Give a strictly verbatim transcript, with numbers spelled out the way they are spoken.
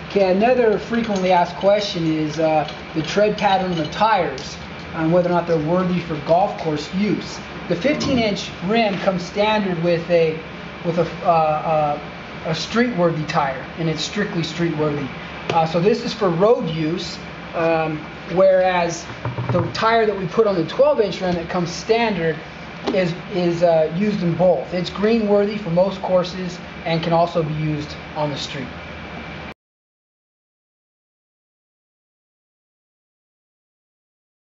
Okay, another frequently asked question is uh, the tread pattern of the tires, and whether or not they're worthy for golf course use. The fifteen inch rim comes standard with a with a, uh, uh, a street-worthy tire, and it's strictly street-worthy. Uh, so this is for road use, um, whereas the tire that we put on the twelve inch rim that comes standard is is uh, used in both. It's green-worthy for most courses and can also be used on the street.